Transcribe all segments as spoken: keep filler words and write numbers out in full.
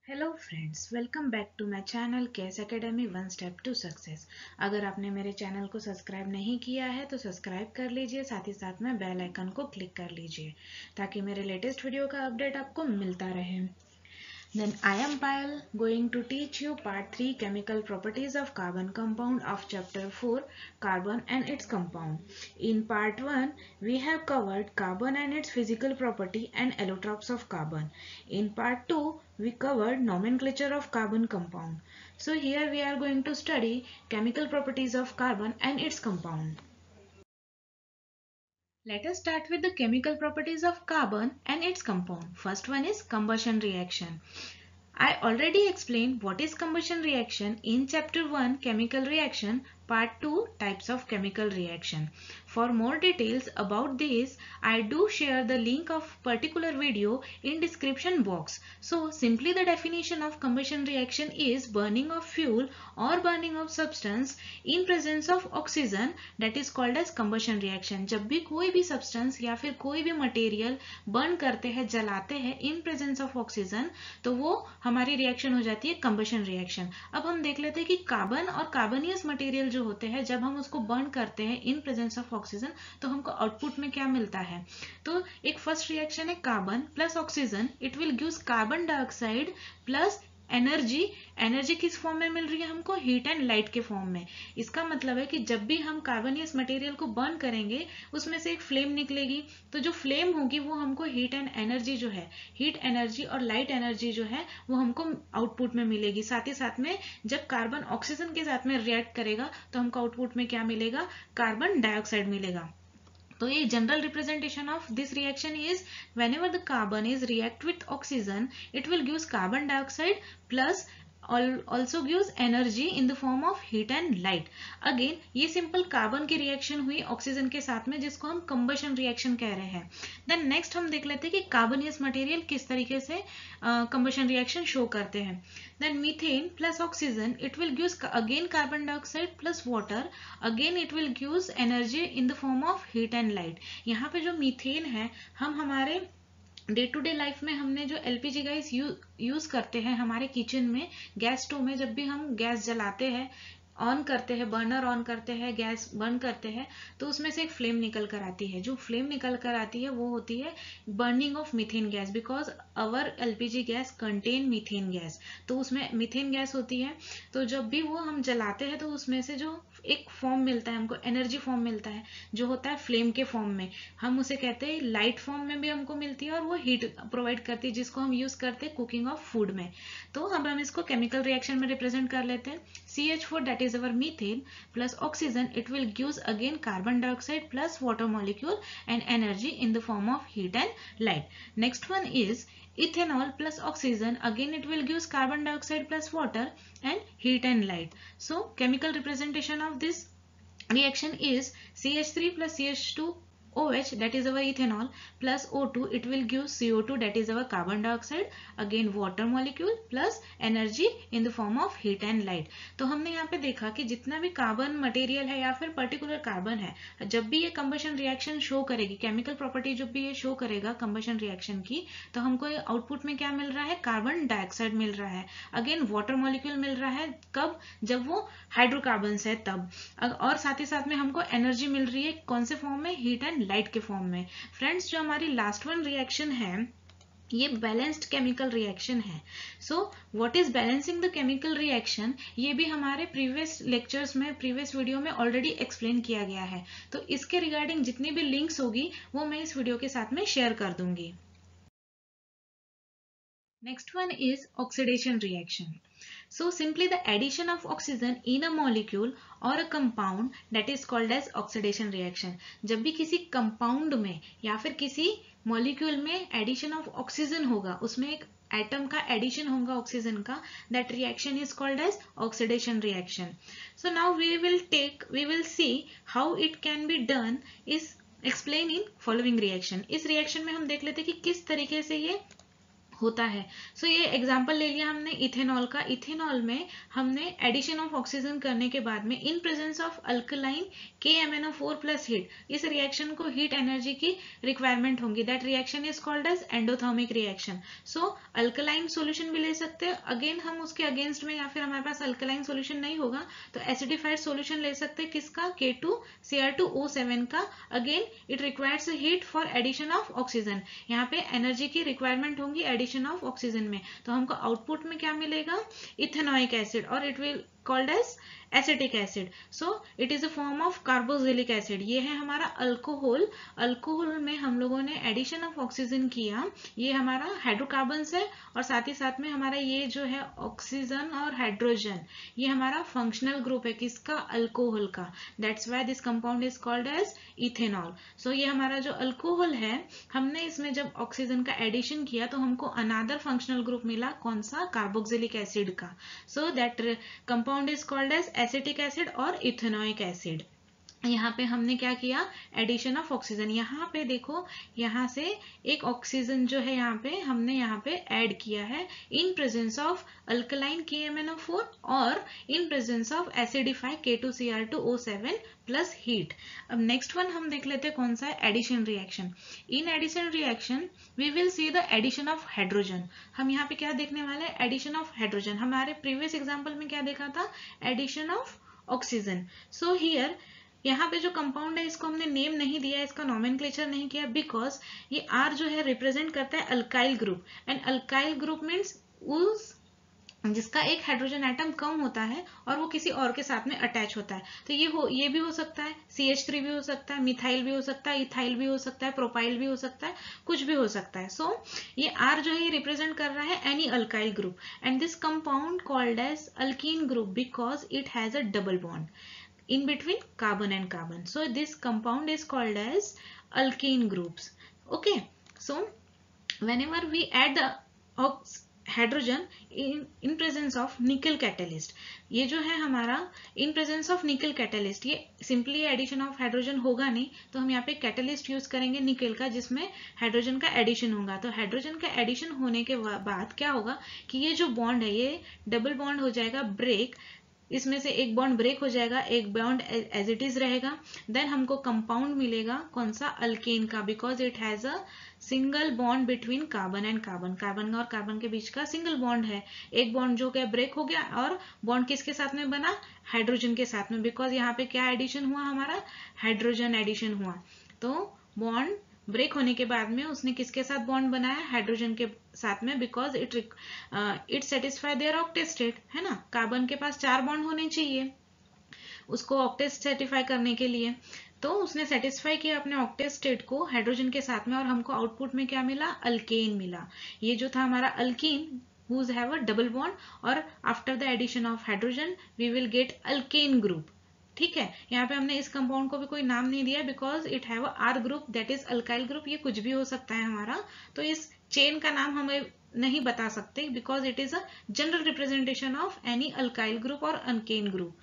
Hello friends, welcome back to my channel case academy one step to success. अगर आपने मेरे channel को subscribe नहीं किया है तो सब्सक्राइब कर लीजिए, साथ ही साथ में बेल आइकन को क्लिक कर लीजिए ताकि मेरे लेटेस्ट वीडियो का अपडेट आपको मिलता रहे। Then I am Payal going to teach you part three chemical properties of carbon compound of chapter four carbon and its compound. In part one we have covered carbon and its physical property and allotropes of carbon. In part two we covered nomenclature of carbon compound. So here we are going to study chemical properties of carbon and its compound. Let us start with the chemical properties of carbon and its compound. First one is combustion reaction. I already explained what is combustion reaction in chapter one chemical reaction, part two types of chemical reaction. For more details about this, I do share the link of particular video in description box. So simply the definition of combustion reaction is burning of fuel or burning of substance in presence of oxygen, that is called as combustion reaction. जब भी कोई भी substance या फिर कोई भी material burn करते हैं, जलाते हैं in presence of oxygen, तो वो हमारी रिएक्शन हो जाती है कंबशन रिएक्शन। अब हम देख लेते हैं कि कार्बन और कार्बनियस मटेरियल जो होते हैं, जब हम उसको बर्न करते हैं इन प्रेजेंस ऑफ ऑक्सीजन तो हमको आउटपुट में क्या मिलता है। तो एक फर्स्ट रिएक्शन है carbon plus oxygen, it will gives carbon dioxide plus energy. Energy किस फॉर्म में मिल रही है हमको, हीट एंड लाइट के फॉर्म में। इसका मतलब है कि जब भी हम कार्बनियस मटेरियल को बर्न करेंगे उसमें से एक फ्लेम निकलेगी, तो जो फ्लेम होगी वो हमको हीट एंड एनर्जी जो है, हीट एनर्जी और लाइट एनर्जी जो है वो हमको आउटपुट में मिलेगी। साथ ही साथ में जब कार्बन ऑक्सीजन के साथ में रिएक्ट करेगा तो हमको आउटपुट में क्या मिलेगा, कार्बन डाइऑक्साइड मिलेगा। तो ये general representation of this reaction is whenever the carbon is react with oxygen it will gives carbon dioxide plus also gives energy in the form of heat and light. Again ये simple carbon की reaction हुई oxygen के साथ में, जिसको हम combustion reaction कह रहे हैं। देन नेक्स्ट हम देख लेते हैं कि कार्बनियस मटेरियल किस तरीके से कंबशन रिएक्शन शो करते हैं। Then methane plus oxygen it will gives again carbon dioxide plus water, again it will gives energy in the form of heat and light. यहाँ पे जो मीथेन है, हम हमारे डे टू डे लाइफ में हमने जो एलपीजी गैस यूज करते हैं हमारे किचन में, गैस स्टोव में, जब भी हम गैस जलाते हैं, ऑन करते हैं, बर्नर ऑन करते हैं, गैस बर्न करते हैं, तो उसमें से एक फ्लेम निकल कर आती है। जो फ्लेम निकल कर आती है वो होती है burning of methane gas, because our LPG gas contain methane gas. तो उसमें मीथेन गैस होती है, तो जब भी वो हम जलाते हैं तो उसमें से जो एक फॉर्म मिलता है हमको, एनर्जी फॉर्म मिलता है, जो होता है फ्लेम के फॉर्म में। हम उसे कहते हैं लाइट फॉर्म में भी हमको मिलती है और वो हीट प्रोवाइड करती है, जिसको हम यूज करते हैं कुकिंग ऑफ फूड में। तो अब हम इसको केमिकल रिएक्शन में रिप्रेजेंट कर लेते हैं। C H four that is our methane plus oxygen, it will gives again carbon dioxide plus water molecule and energy in the form of heat and light. Next one is ethanol plus oxygen, again it will gives carbon dioxide plus water and heat and light. So chemical representation of this reaction is C H three plus C H two OH, that is our ethanol, plus O two, it will give C O two, that is our carbon dioxide, again water molecule plus energy in the form of heat and light. तो हमने यहाँ पे देखा कि जितना भी carbon material है या फिर पर्टिकुलर कार्बन है, जब भी ये कंबशन रिएक्शन शो करेगी, केमिकल प्रॉपर्टी जब भी ये शो करेगा कंबशन रिएक्शन की, तो हमको आउटपुट में क्या मिल रहा है, कार्बन डाइऑक्साइड मिल रहा है, अगेन वाटर मॉलिक्यूल मिल रहा है, कब, जब वो हाइड्रोकार्बन है तब, और साथ ही साथ में हमको एनर्जी मिल रही है कौन से फॉर्म में, हीट एंड लाइट के फॉर्म में। फ्रेंड्स, जो हमारी लास्ट वन रिएक्शन है ये बैलेंस्ड केमिकल रिएक्शन है। So what is balancing the chemical reaction, ये भी हमारे प्रीवियस लेक्चर्स में, प्रीवियस वीडियो में ऑलरेडी एक्सप्लेन किया गया है। तो इसके रिगार्डिंग जितनी भी लिंक्स होगी वो मैं इस वीडियो के साथ में शेयर कर दूंगी। Next one is oxidation reaction. So simply the addition of oxygen in a molecule or a compound, that is called as oxidation reaction. जब भी किसी compound में या फिर किसी molecule में addition of oxygen होगा, उसमें एक atom का addition होगा oxygen का, that reaction is called as oxidation reaction. So now we will take, we will see how it can be done is explain in following reaction. इस reaction में हम देख लेते हैं कि किस तरीके से ये होता है। सो so, ये एग्जाम्पल ले लिया हमने इथेनॉल का। इथेनॉल में हमने एडिशन ऑफ ऑक्सीजन करने के बाद में in presence of alkaline K M N O four plus heat, इस रिएक्शन को हीट एनर्जी की रिक्वायरमेंट होंगी। That reaction is called as endothermic reaction. So alkaline solution भी ले सकते हैं, अगेन हम उसके अगेंस्ट में, या फिर हमारे पास अल्कलाइन सोल्यूशन नहीं होगा तो एसिडिफाइड सोल्यूशन ले सकते हैं। किसका? K two C R two O seven का। Again it requires heat for addition of oxygen. यहाँ पे एनर्जी की रिक्वायरमेंट होंगी एडिशन ऑफ ऑक्सीजन में, तो हमको आउटपुट में क्या मिलेगा? इथेनोइक एसिड, और it will called as acetic acid. So it is a form of carboxylic acid. ये है हमारा अल्कोहल। अल्कोहल में हम लोगों ने एडिशन ऑफ ऑक्सीजन किया, ये हमारा हाइड्रोकार्बन्स है, और साथ ही साथ में हमारा ये जो है ऑक्सीजन और हाइड्रोजन, ये हमारा फंक्शनल ग्रुप है। किसका? अल्कोहल का। That's why this compound is called as ethanol. So ये हमारा जो अल्कोहल है, हमने इसमें जब ऑक्सीजन का एडिशन किया तो हमको अनादर फंक्शनल ग्रुप मिला। कौन सा? कार्बोक्सिलिक एसिड का। So that compound is called as acetic acid और इथेनोइक एसिड। यहाँ पे हमने क्या किया? Addition of oxygen. यहाँ पे देखो, यहाँ से एक ऑक्सीजन जो है यहाँ पे हमने यहाँ पे ऐड किया है in presence of alkaline K M N O four और in presence of acidify K two C R two O seven plus heat. अब नेक्स्ट वन हम देख लेते हैं कौन सा है? Addition reaction. In addition reaction we will see the addition of hydrogen. हम यहाँ पे क्या देखने वाले हैं? Addition of hydrogen. हमारे प्रीवियस एग्जाम्पल में क्या देखा था? Addition of oxygen. So here यहाँ पे जो कंपाउंड है इसको हमने नेम नहीं दिया, इसका नॉमेनक्लेचर नहीं किया, बिकॉज ये आर जो है रिप्रेजेंट करता है alkyl group, and alkyl group means उस जिसका एक हाइड्रोजन एटम कम होता है और वो किसी और के साथ में अटैच होता है। तो ये हो ये भी हो सकता है, सी एच थ्री भी हो सकता है, मिथाइल भी हो सकता है, इथाइल भी हो सकता है, प्रोपाइल भी हो सकता है, कुछ भी हो सकता है। सो so, ये आर जो है ये रिप्रेजेंट कर रहा है any alkyl group, and this compound called as alkene group because it has a double bond in between carbon and carbon. So this compound is called as alkene groups. Okay, so whenever we add the hydrogen in in presence of nickel catalyst, ये जो है हमारा in presence of nickel catalyst, ये simply addition of hydrogen होगा नहीं, तो हम यहाँ पे catalyst यूज करेंगे निकल का, जिसमें हाइड्रोजन का एडिशन होगा। तो हाइड्रोजन का एडिशन होने के बाद क्या होगा कि ये जो बॉन्ड है ये डबल बॉन्ड हो जाएगा ब्रेक, इसमें से एक बॉन्ड ब्रेक हो जाएगा, एक बॉन्ड एज इट इज रहेगा। देन हमको कंपाउंड मिलेगा कौन सा? अल्केन का, because it has a single bond between carbon and carbon. Carbon और कार्बन के बीच का सिंगल बॉन्ड है, एक बॉन्ड जो क्या ब्रेक हो गया, और बॉन्ड किसके साथ में बना? हाइड्रोजन के साथ में, बिकॉज यहाँ पे क्या एडिशन हुआ? हमारा हाइड्रोजन एडिशन हुआ। तो बॉन्ड ब्रेक होने के बाद में उसने किसके साथ बॉन्ड बनाया? हाइड्रोजन के साथ में, because it it satisfy their octet state, है ना। कार्बन के पास चार बॉन्ड होने चाहिए उसको ऑक्टेट सेटिस्फाई करने के लिए, तो उसने सेटिस्फाई किया अपने ऑक्टेट स्टेट को हाइड्रोजन के साथ में, और हमको आउटपुट में क्या मिला? अल्केन मिला। ये जो था हमारा alkene whose have a double bond, और after the addition of hydrogen we will get alkane group. ठीक है, यहाँ पे हमने इस कंपाउंड को भी कोई नाम नहीं दिया because it have R group that is alkyl group. ये कुछ भी हो सकता है हमारा, तो इस चेन का नाम हमें नहीं बता सकते because it is a general representation of any alkyl group और alkane group.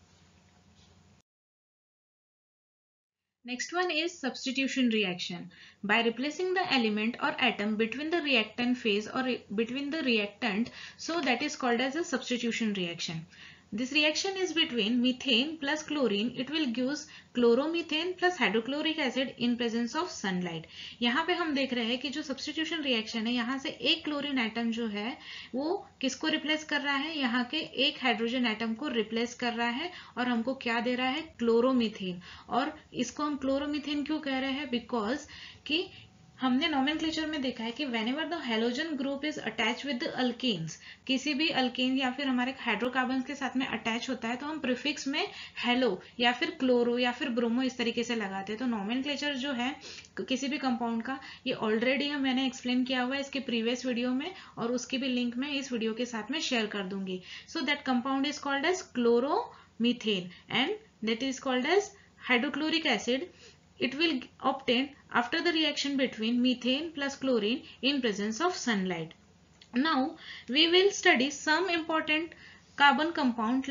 Next one is substitution reaction. By replacing the element or atom between the reactant phase or re between the reactant, so that is called as a substitution reaction. This reaction is between methane plus chlorine. It will give chloromethane plus hydrochloric acid in presence of sunlight. यहाँ पे हम देख रहे हैं कि जो substitution reaction है, यहाँ से एक क्लोरीन एटम जो है वो किसको रिप्लेस कर रहा है? यहाँ के एक हाइड्रोजन एटम को रिप्लेस कर रहा है, और हमको क्या दे रहा है? क्लोरोमीथेन। और इसको हम क्लोरोमीथेन क्यों कह रहे हैं? बिकॉज कि हमने नॉमेनक्लेचर में देखा है कि whenever the halogen group is attach with the alkanes, किसी भी अल्केन या फिर हमारे हाइड्रोकार्बन के साथ में अटैच होता है तो हम प्रीफिक्स में हेलो या फिर क्लोरो या फिर ब्रोमो इस तरीके से लगाते हैं। तो नॉमेनक्लेचर जो है किसी भी कंपाउंड का, ये ऑलरेडी हम मैंने एक्सप्लेन किया हुआ है इसके प्रीवियस वीडियो में, और उसकी भी लिंक मैं इस वीडियो के साथ में शेयर कर दूंगी। So that compound is called as chloromethane and that is called as hydrochloric acid. It will obtain after the reaction between methane plus chlorine in presence of sunlight. Now we will study some important carbon compound like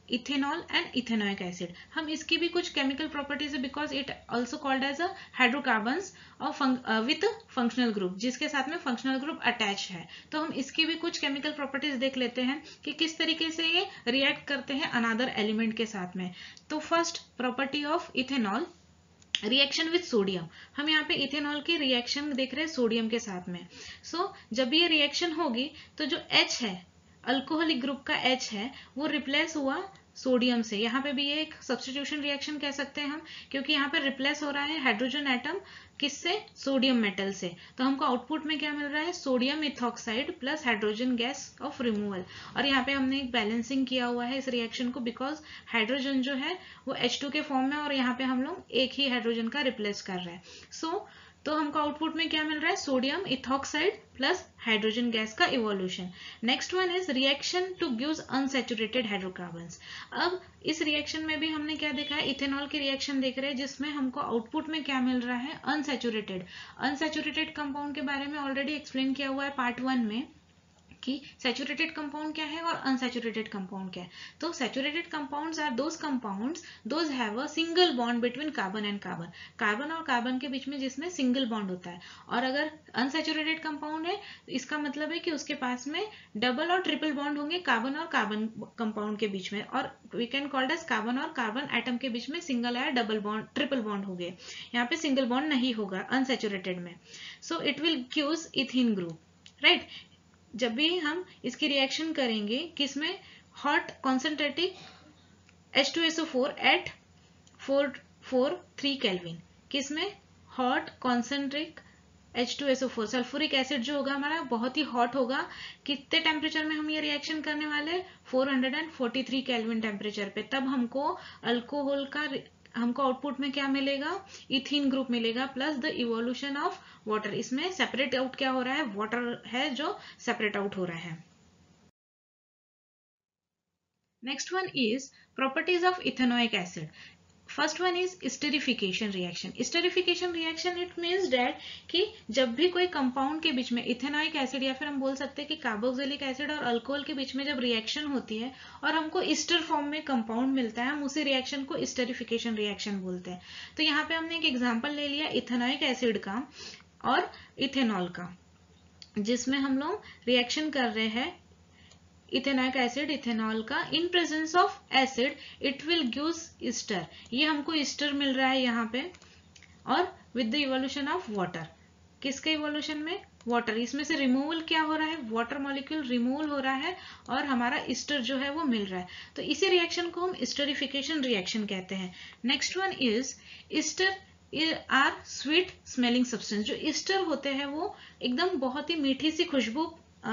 ethanol and ethanoic acid, हम इसकी भी कुछ chemical properties है because it also called as a hydrocarbons और with functional group, जिसके साथ में functional group attach है। तो हम इसकी भी कुछ केमिकल प्रॉपर्टीज देख लेते हैं कि किस तरीके से ये रिएक्ट करते हैं अनदर एलिमेंट के साथ में। तो first property of ethanol, reaction with sodium. हम यहाँ पे इथेनॉल की रिएक्शन देख रहे हैं सोडियम के साथ में। सो so, जब ये रिएक्शन होगी तो जो H है, अल्कोहलिक ग्रुप का H है, वो रिप्लेस हुआ सोडियम से। यहाँ पे भी ये एक सब्स्टिट्यूशन रिएक्शन कह सकते हैं हम, क्योंकि यहाँ पे रिप्लेस हो रहा है हाइड्रोजन एटम किससे, सोडियम मेटल से। तो हमको आउटपुट में क्या मिल रहा है, sodium ethoxide plus hydrogen gas of removal. और यहाँ पे हमने एक बैलेंसिंग किया हुआ है इस रिएक्शन को, बिकॉज हाइड्रोजन जो है वो एच टू के फॉर्म में, और यहाँ पे हम लोग एक ही हाइड्रोजन का रिप्लेस कर रहे हैं। सो so, तो हमको आउटपुट में क्या मिल रहा है, sodium ethoxide plus hydrogen gas का evolution. Next one is reaction to gives unsaturated hydrocarbons. अब इस रिएक्शन में भी हमने क्या देखा है, इथेनॉल की रिएक्शन देख रहे हैं, जिसमें हमको आउटपुट में क्या मिल रहा है, अनसैचुरेटेड। अनसैचुरेटेड कंपाउंड के बारे में ऑलरेडी एक्सप्लेन किया हुआ है पार्ट वन में कि सैचुरेटेड कंपाउंड क्या है और अनसैचुरेटेड कंपाउंड क्या है। तो saturated compounds are those compounds those have a single bond between carbon and carbon, carbon और कार्बन के बीच में जिसमें सिंगल बॉन्ड होता है। और अगर अनसैचुरेटेड कंपाउंड है, इसका मतलब है कि उसके पास में डबल और ट्रिपल बॉन्ड होंगे कार्बन और कार्बन कंपाउंड के बीच में, और we can called as carbon और कार्बन एटम के बीच में सिंगल या डबल बॉन्ड, ट्रिपल बॉन्ड हो गए। यहाँ पे सिंगल बॉन्ड नहीं होगा अनसैचुरेटेड में। So it will gives ethene group, right. जब भी हम इसकी रिएक्शन करेंगे किसमें, hot concentrated H two S O four at four four three kelvin, किसमें, hot concentric H two S O four, sulphuric acid जो होगा हमारा बहुत ही हॉट होगा। कितने टेम्परेचर में हम ये रिएक्शन करने वाले, four forty three kelvin temperature पे। तब हमको अल्कोहल का हमको आउटपुट में क्या मिलेगा, इथीन ग्रुप मिलेगा plus the evolution of water. इसमें सेपरेट आउट क्या हो रहा है, वाटर है जो सेपरेट आउट हो रहा है। Next one is properties of ethanoic acid. First one is esterification reaction. Esterification reaction it means that कि जब भी कोई कंपाउंड के बीच में इथेनोइक एसिड या फिर हम बोल सकते हैं कि कार्बोक्सिलिक एसिड और अल्कोहल के बीच में जब रिएक्शन होती है और हमको ईस्टर फॉर्म में कंपाउंड मिलता है, हम उसी रिएक्शन को स्टेरिफिकेशन रिएक्शन बोलते हैं। तो यहाँ पे हमने एक एग्जाम्पल ले लिया इथेनोइक एसिड का और इथेनॉल का, जिसमें हम लोग रिएक्शन कर रहे हैं इथेनोइक एसिड इथेनॉल का। In presence of acid it will gives ester, ये हमको ईस्टर मिल रहा है यहाँ पे, और with the evolution of water. किसके इवोल्यूशन में, वाटर। इसमें से रिमूवल क्या हो रहा है, वाटर मॉलिक्यूल रिमूवल हो रहा है और हमारा ईस्टर जो है वो मिल रहा है। तो इसी रिएक्शन को हम स्टेरिफिकेशन रिएक्शन कहते हैं। Next one is ester are sweet smelling substance. जो ईस्टर होते हैं वो एकदम बहुत ही मीठी सी खुशबू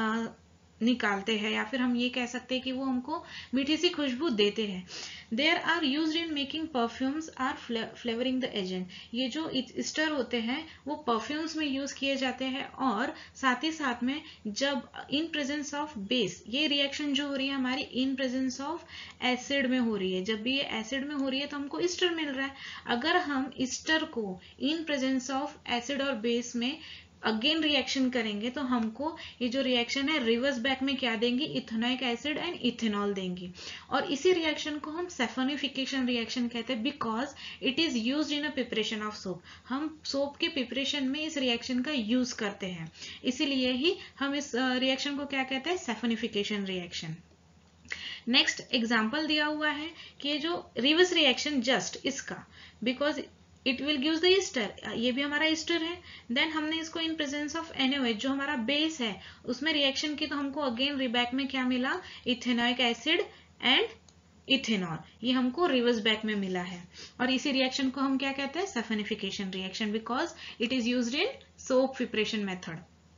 निकालते हैं, या फिर हम ये कह सकते हैं कि वो हमको मीठी सी खुशबू देते हैं। There are used in making perfumes are flavouring the agent. ये जो ईस्टर होते हैं वो परफ्यूम्स में यूज किए जाते हैं, और साथ ही साथ में जब इन प्रेजेंस ऑफ बेस, ये रिएक्शन जो हो रही है हमारी इन प्रेजेंस ऑफ एसिड में हो रही है। जब भी ये एसिड में हो रही है तो हमको ईस्टर मिल रहा है। अगर हम ईस्टर को इन प्रेजेंस ऑफ एसिड और बेस में अगेन रिएक्शन करेंगे तो हमको ये जो रिएक्शन है रिवर्स बैक में क्या देंगी, इथेनोइक एसिड एंड इथेनॉल देंगी। और इसी रिएक्शन को हम सैफोनिफिकेशन रिएक्शन कहते हैं, because it is used in a preparation of soap. हम सोप के प्रिपरेशन में इस रिएक्शन का यूज करते हैं, इसीलिए ही हम इस रिएक्शन को क्या कहते हैं, सैफोनिफिकेशन रिएक्शन। नेक्स्ट एग्जाम्पल दिया हुआ है कि ये जो रिवर्स रिएक्शन जस्ट इसका, because it will gives the ester, ये भी हमारा ईस्टर है। देन हमने इसको इन प्रेजेंस ऑफ एनओएच जो हमारा बेस है उसमें रिएक्शन की, तो हमको अगेन रिबैक में क्या मिला, इथेनोइक एसिड एंड इथेनॉल, ये हमको रिवर्स बैक में मिला है। और इसी रिएक्शन को हम क्या कहते हैं, saponification reaction, because it is used in soap preparation method.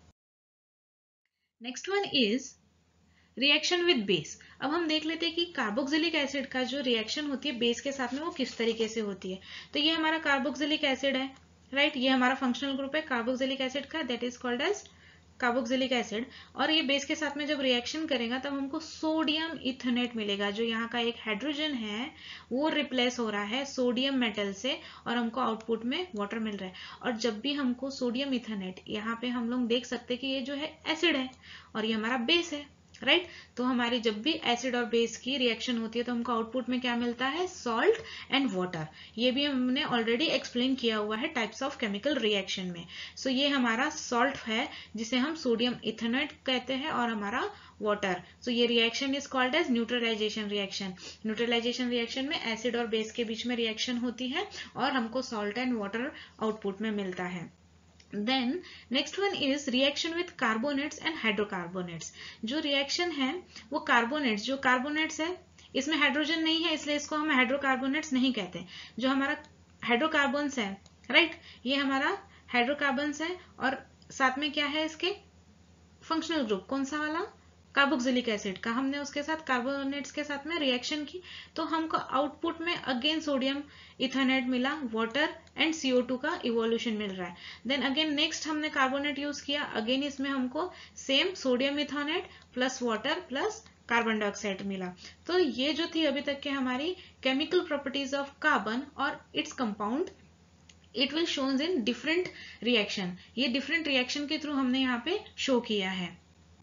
Next one is reaction with base. अब हम देख लेते हैं कि कार्बोक्सिलिक एसिड का जो रिएक्शन होती है बेस के साथ में वो किस तरीके से होती है। तो ये हमारा कार्बोक्सिलिक एसिड है, राइट। ये हमारा फंक्शनल ग्रुप है कार्बोक्सिलिक एसिड का, that is called as carboxylic acid. और ये बेस के साथ में जब रिएक्शन करेगा तब हमको सोडियम इथेनेट मिलेगा। जो यहाँ का एक हाइड्रोजन है वो रिप्लेस हो रहा है सोडियम मेटल से, और हमको आउटपुट में वाटर मिल रहा है। और जब भी हमको सोडियम इथेनेट, यहाँ पे हम लोग देख सकते हैं कि ये जो है एसिड है और ये हमारा बेस है, राइट right? तो हमारी जब भी एसिड और बेस की रिएक्शन होती है तो हमको आउटपुट में क्या मिलता है, सॉल्ट एंड वाटर। ये भी हमने ऑलरेडी एक्सप्लेन किया हुआ है टाइप्स ऑफ केमिकल रिएक्शन में। सो so, ये हमारा सॉल्ट है जिसे हम सोडियम इथेनॉइड कहते हैं, और हमारा वाटर। सो so, ये reaction is called as neutralisation reaction. Neutralisation reaction में एसिड और बेस के बीच में रिएक्शन होती है और हमको सॉल्ट एंड वाटर आउटपुट में मिलता है। Then next one is reaction with carbonates and hydrocarbonates। जो रिएक्शन है वो कार्बोनेट्स, जो कार्बोनेट्स है इसमें हाइड्रोजन नहीं है इसलिए इसको हम हाइड्रोकार्बोनेट्स नहीं कहते। जो हमारा हाइड्रोकार्बन्स है, राइट right? ये हमारा हाइड्रोकार्बन्स है और साथ में क्या है इसके फंक्शनल ग्रुप, कौन सा वाला, कार्बोक्सिलिक एसिड का। हमने उसके साथ कार्बोनेट्स के साथ में रिएक्शन की तो हमको आउटपुट में अगेन सोडियम इथेनॉइड मिला, water and C O two का इवोल्यूशन मिल रहा है। देन अगेन नेक्स्ट हमने कार्बोनेट यूज किया, अगेन इसमें हमको same sodium ethanoate plus water plus carbon dioxide मिला। तो ये जो थी अभी तक के हमारी केमिकल प्रॉपर्टीज ऑफ कार्बन और इट्स कंपाउंड, इट विल शोन्स इन डिफरेंट रिएक्शन। ये डिफरेंट रिएक्शन के थ्रू हमने यहाँ पे शो किया है।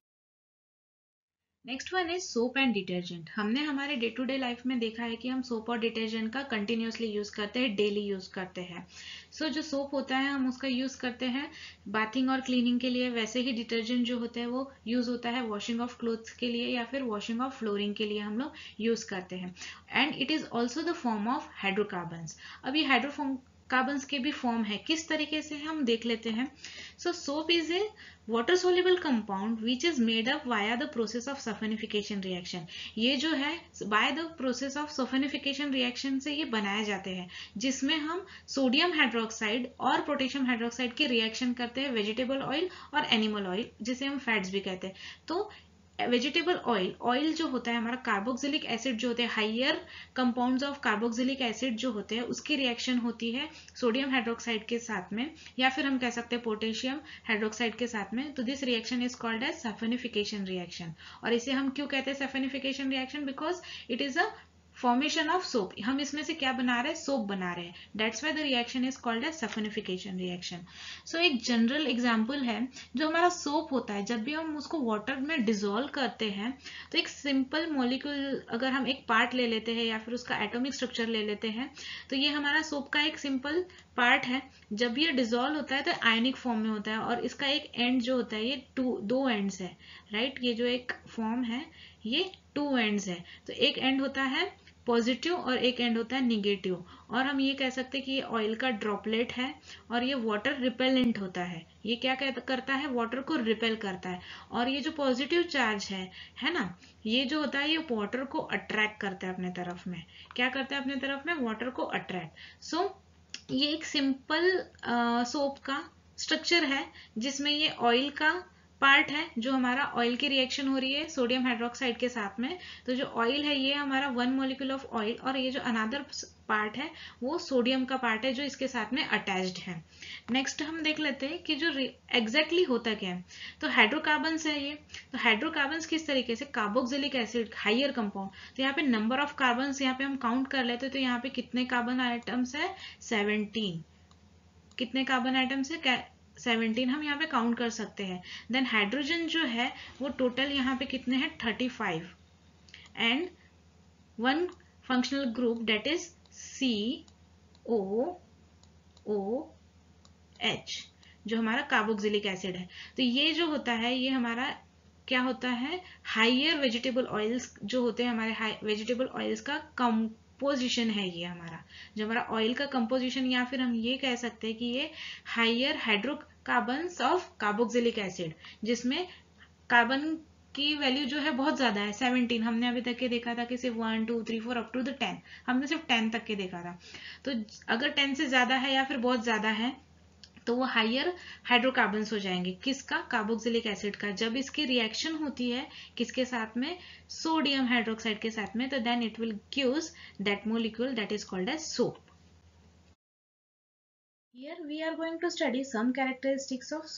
Next one is soap and detergent. हमने हमारे डे टू डे लाइफ में देखा है कि हम सोप और डिटर्जेंट का कंटिन्यूसली यूज करते हैं, डेली यूज करते हैं। सो so, जो सोप होता है हम उसका यूज करते हैं बाथिंग और क्लीनिंग के लिए, वैसे ही डिटर्जेंट जो होता है वो यूज होता है वॉशिंग ऑफ क्लोथ्स के लिए या फिर वॉशिंग ऑफ फ्लोरिंग के लिए हम लोग यूज करते हैं। And it is also the form of hydrocarbons. अब ये हाइड्रोफॉर्म कार्बन्स के भी फॉर्म है, किस तरीके से हम देख लेते हैं। So soap is a water soluble compound which is made up via the process of saponification reaction। ये जो है by the process of saponification reaction से ये बनाए जाते हैं, जिसमें हम सोडियम हाइड्रोक्साइड और पोटेशियम हाइड्रोक्साइड की रिएक्शन करते हैं वेजिटेबल ऑयल और एनिमल ऑयल, जिसे हम फैट्स भी कहते हैं। तो वेजिटेबल ऑयल, ऑयल जो होता है हमारा कार्बोक्सिलिक एसिड जो होते हैं, higher compounds of carboxylic acid जो होते हैं उसकी रिएक्शन होती है सोडियम हाइड्रोक्साइड के साथ में, या फिर हम कह सकते हैं पोटेशियम हाइड्रोक्साइड के साथ में। तो this reaction is called as saponification reaction. और इसे हम क्यों कहते हैं saponification reaction, because it is a formation of soap. हम इसमें से क्या बना रहे हैं, सोप बना रहे हैं। That's why the reaction is called as saponification reaction. So एक जनरल एग्जांपल है, जो हमारा सोप होता है जब भी हम उसको वाटर में डिसॉल्व करते हैं तो एक सिंपल मॉलिक्यूल अगर हम एक पार्ट ले लेते हैं या फिर उसका एटॉमिक स्ट्रक्चर ले लेते हैं, तो ये हमारा सोप का एक सिंपल पार्ट है। जब ये डिसॉल्व होता है तो आयनिक फॉर्म में होता है और इसका एक एंड जो होता है ये टू दो एंड्स है, राइट। ये जो एक फॉर्म है ये टू एंड्स है। तो एक एंड होता है पॉजिटिव और एक एंड होता है निगेटिव। और हम ये कह सकते हैं कि ये ऑयल का ड्रॉपलेट है और ये वाटर रिपेलेंट होता है। ये क्या करता है, वाटर को रिपेल करता है। और ये जो पॉजिटिव चार्ज है है ना, ये जो होता है ये वाटर को अट्रैक्ट करता है अपने तरफ में। क्या करता है अपने तरफ में, वाटर को अट्रैक्ट। सो ये एक सिंपल सोप का स्ट्रक्चर है जिसमें ये ऑयल का पार्ट है, जो हमारा ऑयल की रिएक्शन हो रही है सोडियम हाइड्रोक्साइड के साथ में। तो जो ऑयल है ये हमारा वन मॉलिक्यूल ऑफ ऑयल, और ये जो अनदर पार्ट है वो सोडियम का पार्ट है जो इसके साथ में अटैच्ड है। नेक्स्ट हम देख लेते हैं कि जो एग्जैक्टली exactly होता क्या है। तो हाइड्रोकार्बन्स है ये। तो हाइड्रोकार्बन्स किस तरीके से, कार्बोक्सिलिक एसिड हाइयर कंपाउंड। तो यहाँ पे नंबर ऑफ कार्बन्स यहाँ पे हम काउंट कर लेते हैं। तो यहाँ पे कितने कार्बन आइटम्स है, सेवनटीन। कितने कार्बन आइटम्स है, सेवनटीन हम यहाँ पे काउंट कर सकते हैं। देन हाइड्रोजन जो है वो टोटल यहाँ पे कितने हैं, thirty five. And one functional group that is C O O H, जो हमारा कार्बोक्सिलिक एसिड है। तो ये जो होता है ये हमारा क्या होता है, हाइयर वेजिटेबल ऑयल्स जो होते हैं हमारे वेजिटेबल ऑयल्स का कम कंपोजिशन है ये हमारा, जो हमारा ऑयल का कंपोजिशन, या फिर हम ये कह सकते हैं कि ये higher hydrocarbons of carboxylic acid, जिसमें कार्बन की वैल्यू जो है बहुत ज्यादा है, सेवनटीन। हमने अभी तक के देखा था कि सिर्फ one two three four up to the ten, हमने सिर्फ टेन तक के देखा था। तो अगर टेन से ज्यादा है या फिर बहुत ज्यादा है तो वो हाइयर हाइड्रोकार्बन्स हो जाएंगे। किसका, कार्बोक्सिलिक एसिड का। जब इसकी रिएक्शन होती है किसके साथ में, सोडियम हाइड्रोक्साइड के साथ में, तो then it will gives that molecule that is called as soap. Here we are going to study some characteristics of soap.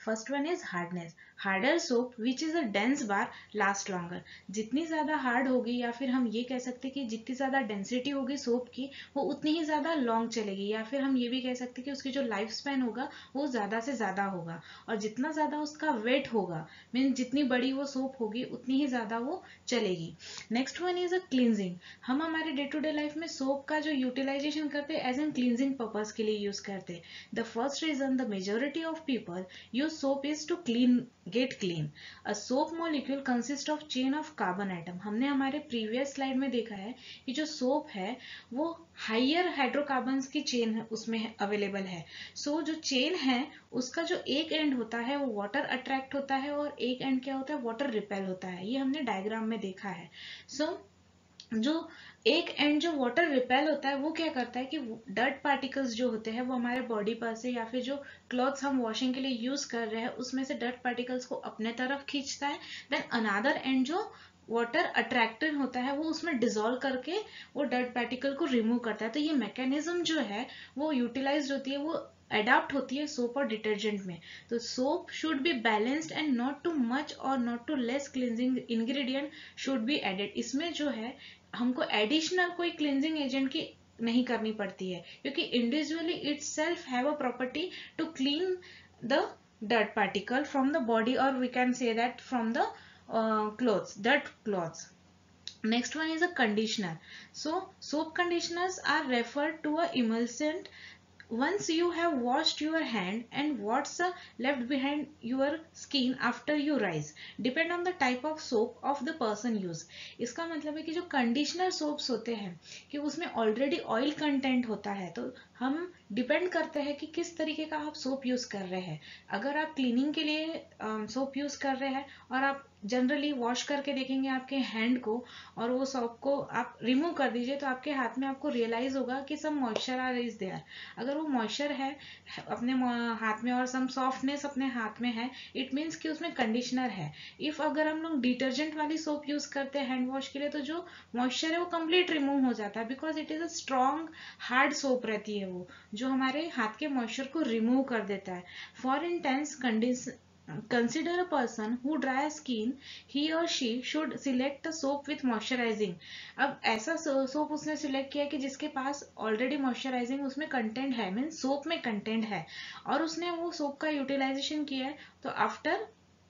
First one is hardness. Harder soap which is a dense bar last longer. जितनी ज्यादा hard होगी, या फिर हम ये कह सकते हैं कि जितनी ज्यादा डेंसिटी होगी सोप की, वो उतनी ही ज्यादा लॉन्ग चलेगी, या फिर हम ये भी कह सकते हैं कि उसकी जो लाइफ स्पैन होगा वो ज्यादा से ज्यादा होगा. और जितना ज्यादा उसका वेट होगा, मीन जितनी बड़ी वो सोप होगी उतनी ही ज्यादा वो चलेगी. Next one is a cleansing. हम हमारे डे टू डे लाइफ में सोप का जो यूटिलाइजेशन करते हैं एज एन क्लींजिंग पर्पज के लिए यूज करते हैं. The first reason the majority of people use soap is to clean get clean. A soap molecule consist of chain of carbon item. हमने हमारे प्रीवियस स्लाइड में देखा है कि जो सोप है वो हाइयर हाइड्रोकार्बन्स की चेन है, उसमें अवेलेबल है. सो so, जो चेन है उसका जो एक एंड होता है वो वाटर अट्रैक्ट होता है और एक एंड क्या होता है, वाटर रिपेल होता है. ये हमने डायग्राम में देखा है. सो so, जो एक एंड जो वाटर रिपेल होता है वो क्या करता है कि डर्ट पार्टिकल्स जो होते हैं वो हमारे बॉडी पर से, या फिर जो क्लॉथ्स हम वॉशिंग के लिए यूज कर रहे हैं उसमें से डर्ट पार्टिकल्स को अपने तरफ खींचता है. देन अनदर एंड जो वाटर अट्रैक्टिव होता है वो उसमें डिजोल्व करके वो डर्ट पार्टिकल को रिमूव करता है. तो ये मैकेनिज्म जो है वो यूटिलाइज होती है, वो अडाप्ट होती है सोप और डिटर्जेंट में. तो soap should be balanced and not too much और not too less cleansing ingredient should be added. इसमें जो है हमको एडिशनल कोई क्लींजिंग एजेंट की नहीं करनी पड़ती है, क्योंकि individually itself have a property to clean the dirt particle from the body, or we can say that from the uh, clothes, dirt clothes. Next one is a conditioner. So soap conditioners are referred to a emulsient. Once you have washed your hand, and what's uh, left behind your skin after you rise depend on the type of soap of the person use. इसका मतलब है कि जो conditioner soaps होते हैं कि उसमें already oil content होता है, तो हम डिपेंड करते हैं कि किस तरीके का आप सोप यूज कर रहे हैं. अगर आप क्लीनिंग के लिए सोप यूज कर रहे हैं और आप जनरली वॉश करके देखेंगे आपके हैंड को और वो सोप को आप रिमूव कर दीजिए, तो आपके हाथ में आपको रियलाइज होगा कि some moisture or is there. अगर वो मॉइस्चर है अपने हाथ में और सम सॉफ्टनेस अपने हाथ में है, इट मीन्स कि उसमें कंडीशनर है. इफ अगर हम लोग डिटर्जेंट वाली सोप यूज करते हैं हैंड वॉश के लिए, तो जो मॉइस्चर है वो कंप्लीट रिमूव हो जाता है, because it is a strong hard soap रहती है वो, जो हमारे हाथ के मॉइस्चर को रिमूव कर देता है. For intense condition consider a person who dry skin, he or she should select a soap with moisturizing. अब ऐसा सोप उसने सिलेक्ट किया कि जिसके पास ऑलरेडी मॉइस्चराइजिंग उसमें कंटेंट है, मीन सोप में कंटेंट है, और उसने वो सोप का यूटिलाइजेशन किया है. तो आफ्टर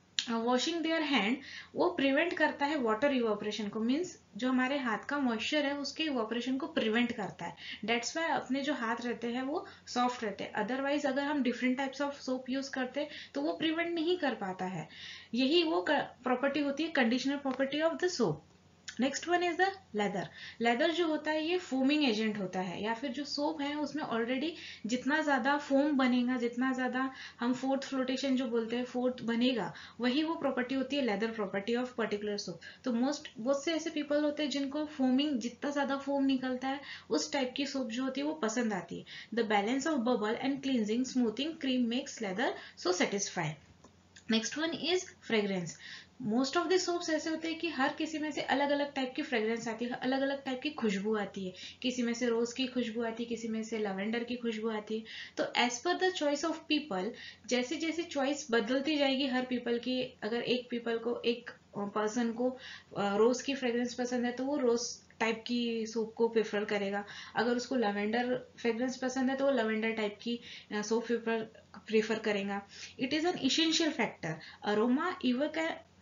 वॉशिंग देयर हैंड वो प्रिवेंट करता है वाटर इवापोरेशन को, मीन्स जो हमारे हाथ का मॉइस्चर है उसके इवापोरेशन को प्रिवेंट करता है. डेट्स वाई अपने जो हाथ रहते हैं वो सॉफ्ट रहते हैं. अदरवाइज अगर हम different types of soap use करते तो वो प्रिवेंट नहीं कर पाता है. यही वो प्रॉपर्टी होती है, conditioner property of the soap. Next one is the lather. Lather जो होता है ये फोमिंग एजेंट होता है, या फिर जो सोप है उसमें ऑलरेडी जितना ज्यादा फोम बनेगा, जितना ज्यादा हम फोर्थ फ्लोटेशन जो बोलते हैं फोर्थ बनेगा, वही वो प्रॉपर्टी होती है lather property of particular soap. तो मोस्ट बहुत से ऐसे पीपल होते हैं जिनको फोमिंग, जितना ज्यादा फोम निकलता है उस टाइप की सोप जो होती है वो पसंद आती है. The balance of bubble and cleansing smoothing cream makes lather so satisfied. Next one is fragrance. Most of the soaps ऐसे होते हैं कि हर किसी में से अलग अलग टाइप की फ्रेग्रेंस आती है, अलग अलग टाइप की खुशबू आती है. किसी में से रोज की खुशबू आती है, किसी में से लवेंडर की खुशबू आती है. तो as per the choice of people, जैसे जैसे चॉइस बदलती जाएगी हर पीपल की, अगर एक पीपल को, एक पर्सन को रोज की फ्रेग्रेंस पसंद है तो वो रोज टाइप की सोप को प्रेफर करेगा. अगर उसको लवेंडर फ्रेग्रेंस पसंद है तो वो लवेंडर टाइप की सोप प्रेफर प्रेफर करेगा. It is an essential factor. Aroma evoke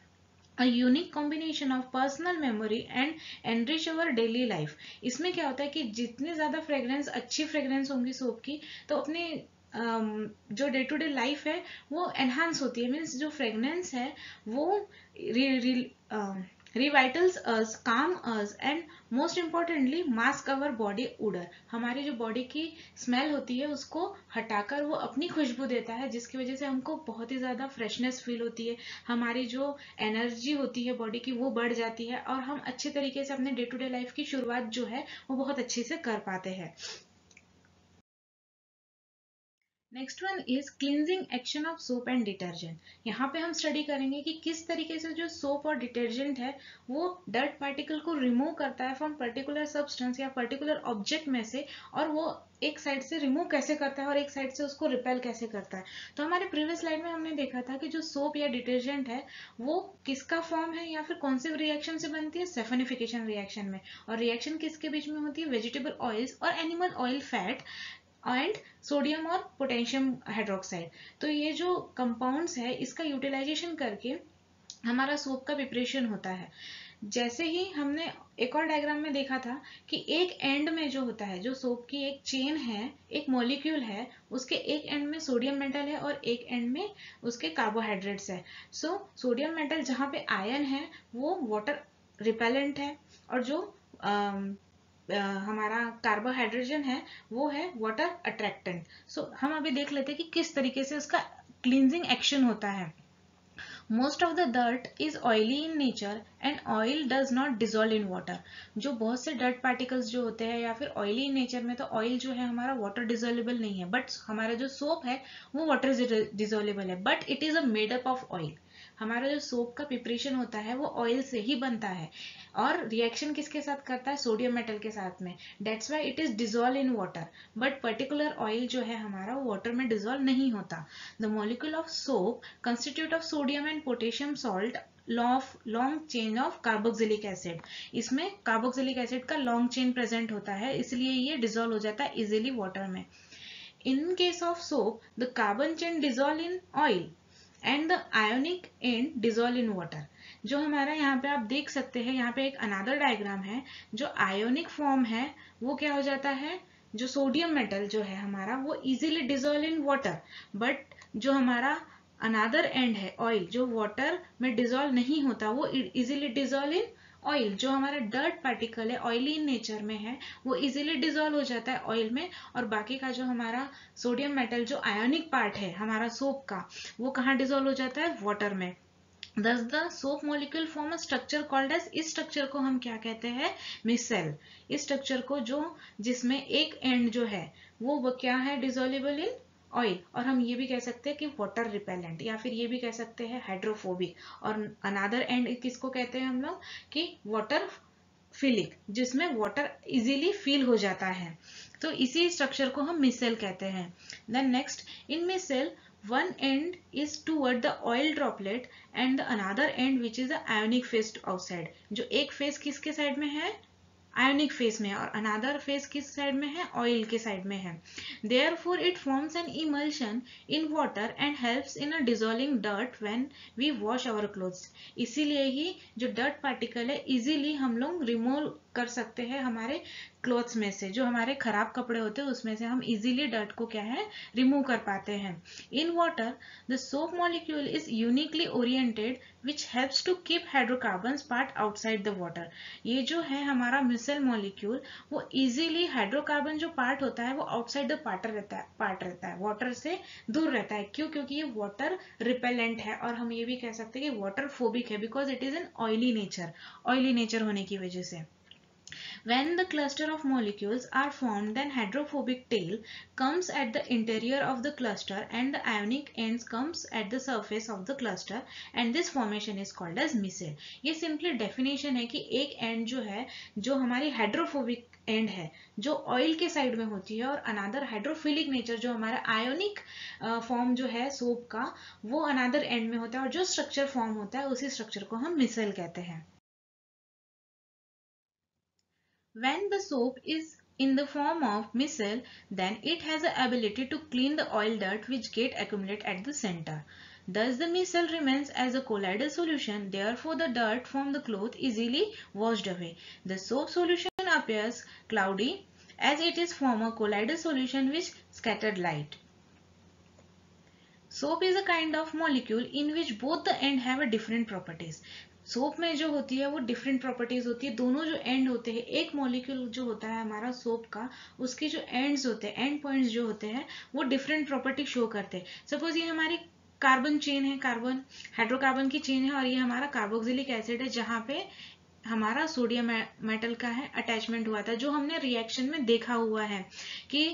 a unique combination of personal memory and enrich our daily life. इसमें क्या होता है कि जितनी ज्यादा फ्रेग्रेंस, अच्छी फ्रेग्रेंस होंगी सोप की, तो अपने um, जो डे टू डे लाइफ है वो एनहांस होती है. मीन्स जो फ्रेग्रेंस है वो रि, रि, uh, revitals us, calm us and most importantly mask our body odor. हमारी जो बॉडी की स्मेल होती है उसको हटाकर वो अपनी खुशबू देता है, जिसकी वजह से हमको बहुत ही ज्यादा फ्रेशनेस फील होती है. हमारी जो एनर्जी होती है बॉडी की वो बढ़ जाती है और हम अच्छे तरीके से अपने डे टू डे लाइफ की शुरुआत जो है वो बहुत अच्छे से कर पाते हैं. Next one is cleansing action of soap and detergent. यहाँ पे हम स्टडी करेंगे कि किस तरीके से जो सोप और डिटर्जेंट है वो डर्ट पार्टिकल को रिमूव करता है फ्रॉम पर्टिकुलर सब्सटेंस या पर्टिकुलर ऑब्जेक्ट में से, और वो एक साइड से रिमूव कैसे करता है और एक साइड से उसको रिपेल कैसे करता है। तो हमारे प्रीवियस स्लाइड में हमने देखा था कि जो सोप या डिटर्जेंट है वो किसका फॉर्म है या फिर कौन से रिएक्शन से बनती है, सैफोनिफिकेशन रिएक्शन में। और रिएक्शन किसके बीच में होती है, वेजिटेबल ऑयल्स और animal oil fat and sodium और पोटेशियम हाइड्रोक्साइड। तो ये जो कंपाउंड्स है इसका यूटिलाइजेशन करके हमारा सोप का प्रिपरेशन होता है। जैसे ही हमने एक और डायग्राम में देखा था कि एक एंड में जो होता है, जो सोप की एक चेन है, एक मॉलिक्यूल है, उसके एक एंड में सोडियम मेटल है और एक एंड में उसके कार्बोहाइड्रेट्स है। सो सोडियम मेटल जहाँ पे आयन है वो वाटर रिपेलेंट है, और जो um, Uh, हमारा कार्बोहाइड्रोजन है वो है वाटर अट्रैक्टेंट। सो हम अभी देख लेते हैं कि किस तरीके से उसका क्लींजिंग एक्शन होता है। Most of the dirt is oily in nature and oil does not dissolve in water. जो बहुत से डर्ट पार्टिकल्स जो होते हैं या फिर ऑयली इन नेचर में, तो ऑयल जो है हमारा वाटर डिजोल्वेबल नहीं है, बट हमारा जो सोप है वो वाटर डिजोल्वेबल है, but it is a made up of oil. हमारा जो सोप का प्रिपरेशन होता है वो ऑयल से ही बनता है, और रिएक्शन किसके साथ करता है, सोडियम मेटल के साथ में। That's why it is dissolve in water, but particular oil जो है हमारा वो वाटर में डिजोल्व नहीं होता। The molecule of soap constitute of sodium and potassium salt long chain of carboxylic acid. इसमें कार्बोक्सिलिक एसिड का लॉन्ग चेन प्रेजेंट होता है, इसलिए ये डिजोल्व हो जाता है इजिली वाटर में। In case of soap the carbon chain dissolve in oil and the ionic end dissolve in water. जो हमारा यहाँ पे आप देख सकते हैं, यहाँ पे एक अनादर डायग्राम है। जो आयोनिक फॉर्म है वो क्या हो जाता है, जो सोडियम मेटल जो है हमारा वो easily dissolve in water, but जो हमारा अनादर एंड है ऑयल, जो वाटर में डिजोल्व नहीं होता, वो इजीली डिजोल्व इन ऑयल। जो हमारा डर्ट पार्टिकल है ऑयली इन नेचर में है वो इजीली डिजोल्व हो जाता है ऑयल में, और बाकी का जो हमारा सोडियम मेटल जो आयोनिक पार्ट है हमारा सोप का, वो कहाँ डिजोल्व हो जाता है, वाटर में। Thus the soap molecule form a structure called as, इस स्ट्रक्चर को हम क्या कहते हैं, मिसेल। इस स्ट्रक्चर को जो जिसमें एक एंड जो है वो, वो क्या है, डिजोल्वेबल इन ऑयल, और हम ये भी कह सकते हैं कि वाटर रिपेलेंट, या फिर ये भी कह सकते हैं हाइड्रोफोबिक। और अनादर एंड किसको कहते हैं हम लोग, कि वाटर फिलिक, जिसमें वाटर इजीली फील हो जाता है। तो इसी स्ट्रक्चर को हम मिसेल कहते हैं। Then next, in micelle one end is toward the oil droplet and the another end which is the ionic phase outside। जो एक फेस किसके साइड में है, आयोनिक फेस में, और अनादर फेस किस साइड में है, ऑयल के साइड में है। Therefore it forms an emulsion in water and helps in a dissolving dirt when we wash our clothes। इसीलिए ही जो डर्ट पार्टिकल है इजीली हम लोग रिमूव कर सकते हैं हमारे क्लोथ्स में से, जो हमारे खराब कपड़े होते हैं उसमें से हम इजीली डर्ट को क्या है, रिमूव कर पाते हैं। In water the soap molecule is uniquely oriented which helps to keep hydrocarbons part outside the water. ये जो है हमारा मिसेल मॉलिक्यूल वो इजीली हाइड्रोकार्बन जो पार्ट होता है वो आउटसाइड द पार्ट रहता है पार्ट रहता है वाटर से दूर रहता है। क्यों? क्योंकि ये वाटर रिपेलेंट है, और हम ये भी कह सकते हैं कि वाटर फोबिक है, because it is an oily nature, oily nature होने की वजह से। When the cluster of molecules are formed, then hydrophobic tail comes at the interior of the cluster and the ionic ends comes at the surface of the cluster, and this formation is called as micelle। ये simply definition है कि एक end जो है, जो हमारी hydrophobic and है, जो ऑयल के साइड में होती है, और अनादर हाइड्रोफिलिक नेचर जो हमारा आयोनिक फॉर्म जो है सोप का, वो अनादर एंड में होता है, और जो स्ट्रक्चर फॉर्म होता है उसी स्ट्रक्चर को हम मिसेल कहते हैं। When the soap is in the form of micelle, then it has the ability to clean the oil dirt which get accumulate at the center. Thus the micelle remains as a colloidal solution, therefore the dirt from the cloth easily washed away. The soap solution appears cloudy as it is from a colloidal solution which scattered light. Soap is a kind of molecule in which both the end have a different properties. Soap में जो होती है वो different properties होती है। दोनों जो and होते हैं, एक मॉलिक्यूल जो होता है हमारा सोप का, उसके जो एंड्स होते हैं, एंड पॉइंट्स जो होते हैं, वो डिफरेंट प्रॉपर्टी शो करते हैं। सपोज ये हमारी कार्बन चेन है, कार्बन हाइड्रोकार्बन की चेन है, और ये हमारा कार्बोक्सिलिक एसिड है जहाँ पे हमारा सोडियम मेटल का है अटैचमेंट हुआ था, जो हमने रिएक्शन में देखा हुआ है कि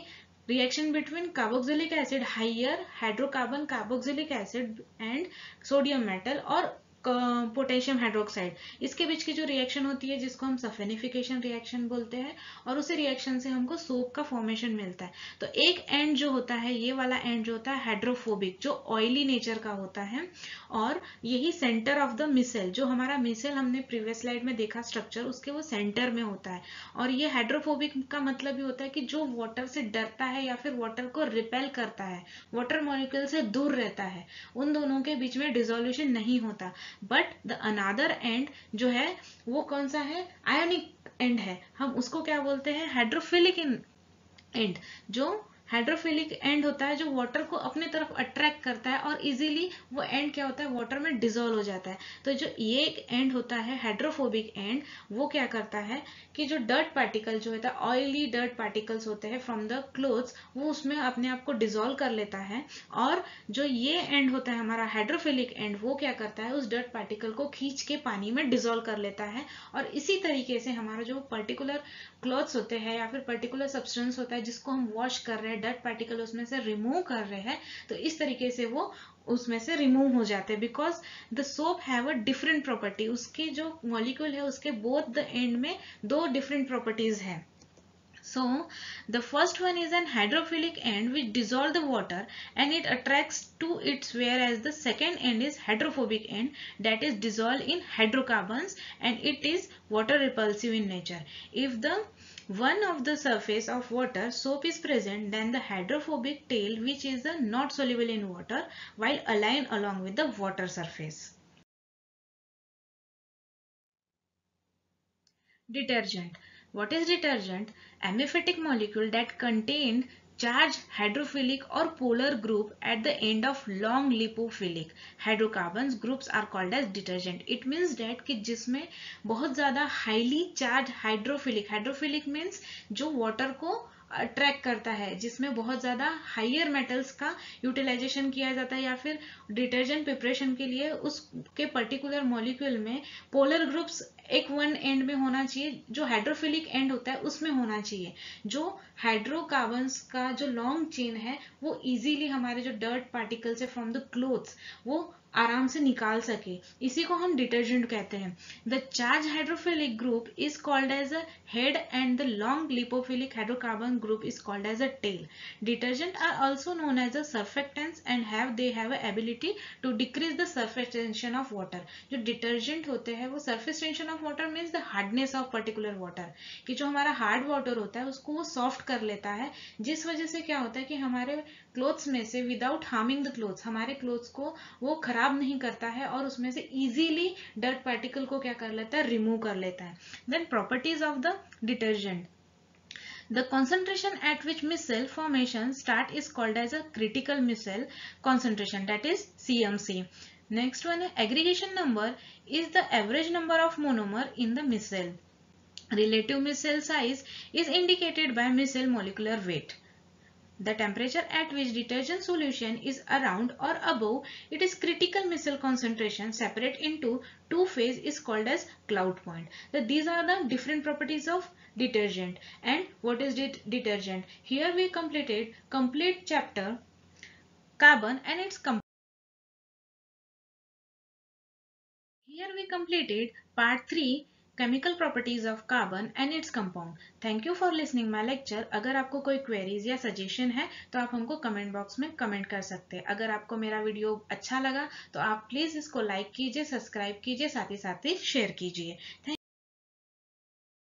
reaction between carboxylic acid, higher hydrocarbon carboxylic acid and sodium metal or potassium hydroxide, इसके बीच की जो रिएक्शन होती है जिसको हम सफेनिफिकेशन रिएक्शन बोलते हैं, और उसी रिएक्शन से हमको सोप का फॉर्मेशन मिलता है। तो एक एंड जो होता है, ये वाला एंड जो होता है हाइड्रोफोबिक, जो ऑयली नेचर का होता है, और यही सेंटर ऑफ द मिसेल, जो हमारा मिसेल हमने प्रीवियस स्लाइड में देखा स्ट्रक्चर, उसके वो सेंटर में होता है। और ये हाइड्रोफोबिक का मतलब ये होता है कि जो वाटर से डरता है या फिर वाटर को रिपेल करता है, वाटर मॉलिक्यूल से दूर रहता है, उन दोनों के बीच में डिसोल्यूशन नहीं होता। बट द अनादर एंड जो है वो कौन सा है, आयोनिक एंड है, हम उसको क्या बोलते हैं, हाइड्रोफिलिक एंड। जो हाइड्रोफिलिक एंड होता है जो वाटर को अपने तरफ अट्रैक्ट करता है, और इजीली वो एंड क्या होता है, वाटर में डिसॉल्व हो जाता है। तो जो ये एक एंड होता है हाइड्रोफोबिक एंड, वो क्या करता है कि जो डर्ट पार्टिकल जो होता है, ऑयली डर्ट पार्टिकल्स होते हैं फ्रॉम द क्लोथ्स, वो उसमें अपने आप को डिसॉल्व कर लेता है। और जो ये एंड होता है हमारा हाइड्रोफिलिक एंड, वो क्या करता है, उस डर्ट पार्टिकल को खींच के पानी में डिसॉल्व कर लेता है। और इसी तरीके से हमारा जो पर्टिकुलर क्लॉथ्स होते हैं या फिर पर्टिकुलर सब्सटेंस होता है जिसको हम वॉश कर रहे हैं, डर्ट पार्टिकल उसमें से रिमूव कर रहे हैं, तो इस तरीके से वो उसमें से रिमूव हो जाते हैं। Because the soap have a different property, उसके जो मॉलिक्यूल है उसके बोथ द एंड में दो डिफरेंट प्रॉपर्टीज है। So the first one is an hydrophilic end which dissolve the water and it attracts to its, whereas the second end is hydrophobic end that is dissolved in hydrocarbons and it is water repulsive in nature. If the one of the surface of water soap is present, then the hydrophobic tail, which is the not soluble in water, while aligned along with the water surface. Detergent. What is detergent? Amorphic molecule that contain charged hydrophilic or polar group at the end of long lipophilic hydrocarbons groups are called as detergent. It means that कि जिसमें बहुत ज़्यादा highly charged hydrophilic, hydrophilic means जो water को attract करता है, जिसमें बहुत ज्यादा हायर मेटल्स का यूटिलाइजेशन किया जाता है, या फिर डिटर्जेंट प्रिपरेशन के लिए उसके पर्टिकुलर मॉलिक्यूल में पोलर ग्रुप्स एक वन एंड में होना चाहिए, जो हाइड्रोफिलिक एंड होता है उसमें होना चाहिए। जो हाइड्रोकार्बन्स का जो लॉन्ग चेन है वो इजीली हमारे जो डर्ट पार्टिकल्स है फ्रॉम द क्लोथ्स वो आराम से निकाल सके, इसी को हम डिटर्जेंट कहते हैं। The charge hydrophilic group is called as a head end the long lipophilic hydrocarbon group is called as a tail. Detergent are also known as a surfactants and have they have a ability to decrease the surface tension of water. जो detergent होते हैं वो surface tension of water means the hardness of particular water, कि जो हमारा hard water होता है उसको वो सॉफ्ट कर लेता है, जिस वजह से क्या होता है कि हमारे क्लोथ्स में से विदाउट हार्मिंग द क्लोथ्स, हमारे क्लोथ्स को वो खराब नहीं करता है और उसमें से इजीली डर्ट पार्टिकल को क्या कर लेता है, रिमूव कर लेता है। Then properties of the detergent. The concentration at which micelle formation start is called as a critical micelle concentration, that is C M C. Next one, aggregation number is the average number of monomer in the micelle. Relative micelle size is indicated by micelle molecular weight. The temperature at which detergent solution is around or above it is critical micelle concentration separate into two phase is called as cloud point. So these are the different properties of detergent. And what is det detergent? Here we completed complete chapter carbon and its compound. Here we completed part three chemical properties of carbon and its compound. Thank you for listening my lecture. अगर आपको कोई queries या suggestion है तो आप हमको comment box में comment कर सकते हैं। अगर आपको मेरा वीडियो अच्छा लगा तो आप प्लीज इसको like कीजिए, सब्सक्राइब कीजिए, साथ ही साथ ही शेयर कीजिए।